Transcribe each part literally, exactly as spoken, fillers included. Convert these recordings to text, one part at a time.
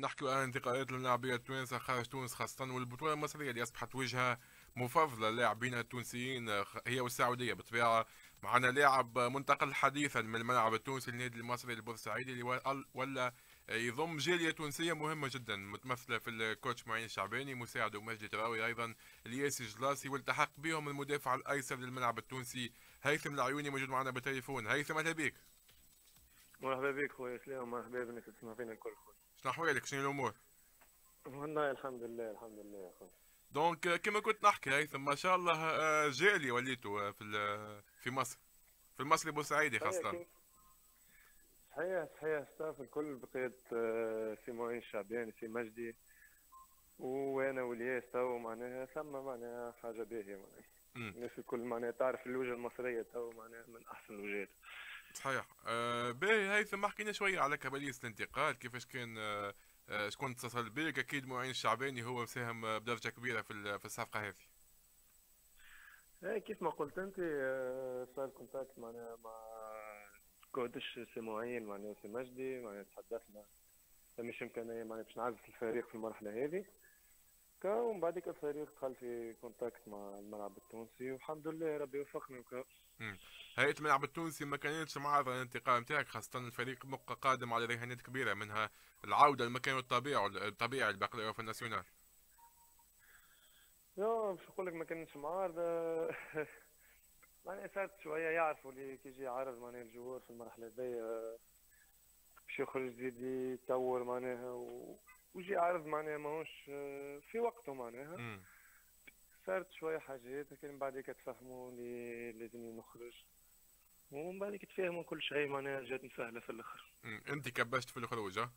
نحكي عن انتقالات اللاعبين التوانسة خارج تونس خاصة، والبطولة المصرية اللي أصبحت وجهة مفضلة للاعبين التونسيين هي والسعودية بالطبيعة. معنا لاعب منتقل حديثا من الملعب التونسي للنادي المصري البورسعيدي اللي ولا يضم جالية تونسية مهمة جدا متمثلة في الكوتش معين الشعباني، مساعده مجدي تراوي، أيضا الياسي جلاسي، والتحق بهم المدافع الأيسر للملعب التونسي هيثم العيوني موجود معنا بالتليفون. هيثم أهلا بك. مرحبا بك خويا سلام، مرحبا بالناس اللي تسمع فينا الكل خويا. شنو أحوالك؟ شنو الأمور؟ والله الحمد لله الحمد لله يا خويا. دونك كما كنت نحكي هيثم، ما شاء الله آه، جالي وليتوا في ال- في مصر، في المصري بورسعيدي صحيح خاصة. كيف؟ صحيح صحيح ستاف الكل بقيت آه، في معين الشعباني في مجدي، وانا والياس تو معناها ثم معناها حاجه باهيه معناها. امم الناس الكل معناها تعرف اللوجه المصريه تو معناها من احسن الوجهات. صحيح. آه باهي هيثم، احكينا شوية على كواليس الانتقال، كيفاش كان، آه آه شكون اتصل بك؟ اكيد معين الشعباني هو مساهم آه، بدرجة كبيرة في ال- في الصفقة هذه. آه، كيف ما قلت انت، آه، صار كونتاكت معناها مع كودش سي معين معناها في مجدي، معناها تحدثنا مش امكانيه معناها باش نعزز الفريق في المرحله هذه. كا ومن بعدك الفريق دخل في كونتاكت مع الملعب التونسي والحمد لله ربي وفقنا وكا. امم هيئة الملعب التونسي ما كانتش معارضة للانتقال نتاعك، خاصة الفريق مبقى قادم على رهانات كبيرة، منها العودة لمكانه الطبيعي الطبيعي الباقي في الناسيونال. يا باش نقول لك ما كانتش معارضة. معناها صارت شوية يعرفوا اللي كي يجي يعرض معناها الجمهور في المرحلة هذيا باش يخرج زيد يطور معناها و... ويجي يعرض معناها ماهوش في وقته معناها. امم صارت شوية حاجات لكن من بعديك تفهموا اللي لازم نخرج، ومن بعديك تفهموا كل شيء معناها جاتني سهلة في الآخر. انت كبشت في الخروج ها؟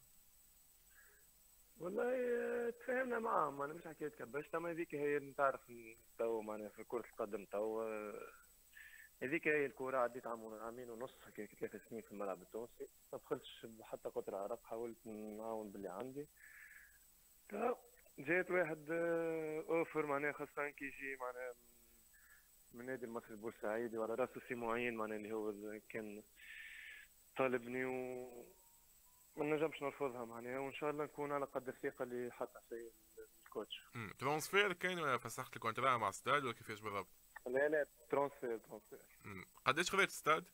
والله آه، تفاهمنا معاهم، انا مش حكايه كبشت، اما هذيك هي اللي تعرف تو معناها في كرة القدم تو آه، هذيك هي الكورة. عديت عام عامين ونص هكاك ثلاث سنين في الملعب التونسي، ما دخلتش حتى قطر عرق، حاولت نعاون باللي عندي. تا جات واحد آه، اوفر معناها خاصة كي يجي معناها من من نادي المصري البورسعيدي وعلى راسه سي معين معناها اللي هو كان طالبني و ما نجمش نرفضها معناها، وان شاء الله نكون على قدر الثقه اللي حط علي الكوتش. امم ترانسفير كاين ولا فسخت الكونترا مع ستاد ولا كيفاش بالضبط؟ لا لا ترانسفير ترانسفير. امم قداش خذيت ستاد؟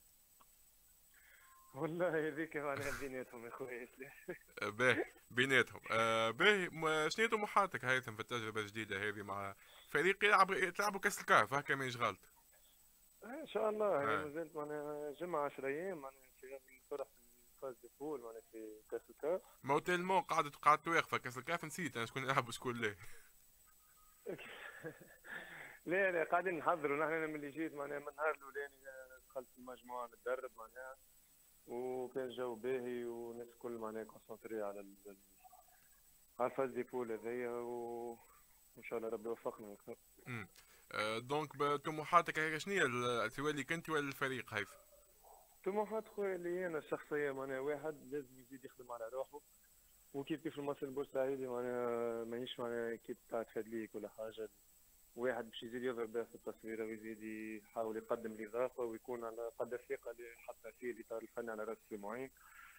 والله هذيك معناها بيناتهم يا خويا. آه، باهي بيناتهم. آه باهي، م- شنو هي طموحاتك هيثم في التجربة الجديدة هذه مع فريق يلعب تلعبوا كأس الكاف هكا مانيش غلط؟ ان شاء الله هي آه. مازالت معناها جمعة عشر ايام معناها في الفرح في الفاز دي بول معناها في كاس الكاف. ما تيلمون قعدت قعدت واقفة كأس الكاف، نسيت انا شكون يلعب وشكون لا. لا لا قاعدين نحضروا نحن. انا ملي جيت معناها من النهار الاولاني دخلت المجموعه نتدرب معناها، وكان جو باهي والناس الكل معناها كونسونتري على ال- على الفاز دي بول هذيا و- وان شاء الله ربي يوفقنا. امم آه دونك طموحاتك هيك شنو هي ال- تولي كنت ولا الفريق هيثم؟ طموحات خويا اللي انا الشخصيه معناها واحد لازم يزيد يخدم على روحه، وكيف كيف المصري البورسعيدي معناها ماهيش معناها كيف تاع تفادليك ولا حاجه. واحد باش يزيد يضرب بها في التصويره ويزيد يحاول يقدم الاضافه ويكون على قدر الثقه اللي حتى فيه الاطار الفني على راس في معين.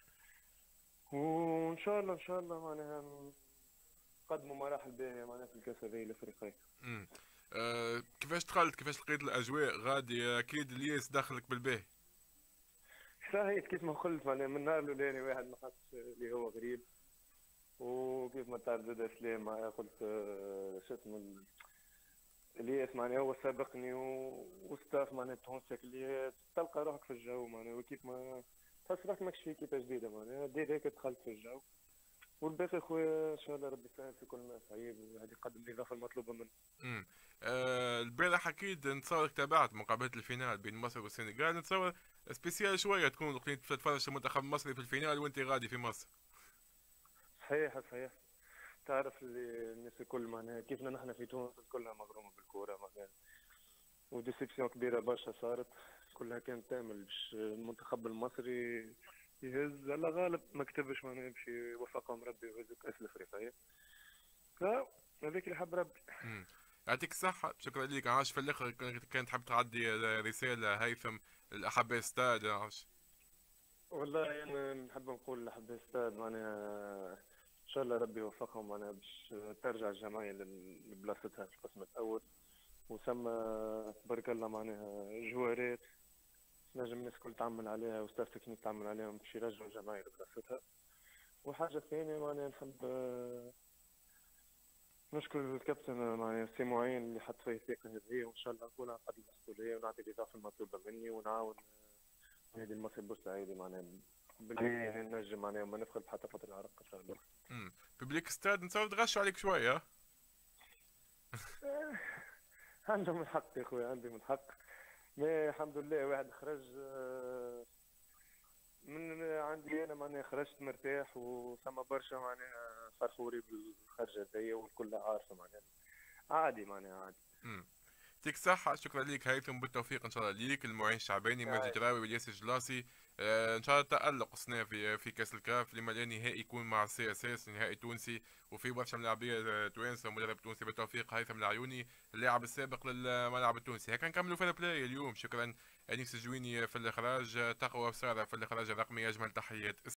وان شاء الله ان شاء الله معناها نقدموا مراحل باهيه معناها في الكاس هذه الافريقيه. امم آه كيفاش دخلت؟ كيفاش لقيت الاجواء غادي؟ اكيد الياس دخلك بالباهي. صحيح كيف ما قلت معناها من النهار الاولاني واحد ما حسش اللي هو غريب، وكيف ما تعرف زاد سلام معايا قلت آه، شو اسمه الياس معناها هو سابقني و- وستاف معناها تونسك اللي تلقى روحك في الجو معناها، وكيف ما تحس روحك ماكش في كيفاش جديده معناها دير هيك دخلت في الجو. والباقي خويا ان شاء الله ربي يسهل في كل ما صعيب وهذه يقدم الاضافه المطلوبه منه. امم آه البارح اكيد نتصور تابعت مقابله الفينال بين مصر والسنغال، نتصور سبيسيال شويه تكون وقت تتفرج المنتخب المصري في الفينال وانت غادي في مصر. صحيح صحيح. تعرف اللي الناس الكل معناها كيفنا نحن في تونس كلها مغرومه بالكوره معناها، وديسيبسيون كبيره برشا صارت، كلها كانت تامل باش المنتخب المصري يهز على غالب ما كتبش معناها باش يوفقهم ربي ويهزوا كاس الافريقيه. هذاك اللي حب ربي. امم يعطيك الصحة، شكرا لك. عاش في الآخر كانت تحب تعدي رسالة هيثم الأحباء ستاد عاش. والله انا نحب نقول لحب الاستاذ معناها شاء الله ربي يوفقهم معناها باش ترجع الجمعية لبلاصتها في القسم الأول، وثم تبارك الله معناها جوارات نجم الناس الكل تعمل عليها وستاف تكنيك تعمل عليهم باش يرجعوا الجمعية لبلاصتها. وحاجة ثانية معناها نحب نشكر الكابتن معناها سي معين اللي حط فيه الثقة هذه، وإن شاء الله نكون على قد المسؤولية ونعطي الإضافة المطلوبة مني ونعاون نادي المصري بورسعيدي معناها باللي نجم معناها وما ندخل بحتى فترة العرق إن شاء الله. امم ببليك ستاد نتصور تغشوا عليك شوية. عندهم الحق يا خويا، عندهم الحق. ما الحمد لله واحد خرج من عندي انا معناها خرجت مرتاح، وثم برشا معناها فرحوري بالخرجه هذيا والكل عارفه معناها عادي معناها عادي. امم يعطيك الصحة، شكرا ليك هيثم، بالتوفيق ان شاء الله ليك المعين الشعباني مازن الجراوي والياسر الجلاسي. آه ان شاء الله تألق السنة في في كاس الكاف لما لا نهائي يكون مع السي اس اس نهائي تونسي، وفي برشا ملاعبية توانسة ومدرب تونسي. بالتوفيق هيثم العيوني اللاعب السابق للملعب التونسي. هكا نكملوا في البلاي اليوم. شكرا انيس الجويني في الاخراج، تقوى وسارة في الاخراج الرقمي. اجمل تحيات.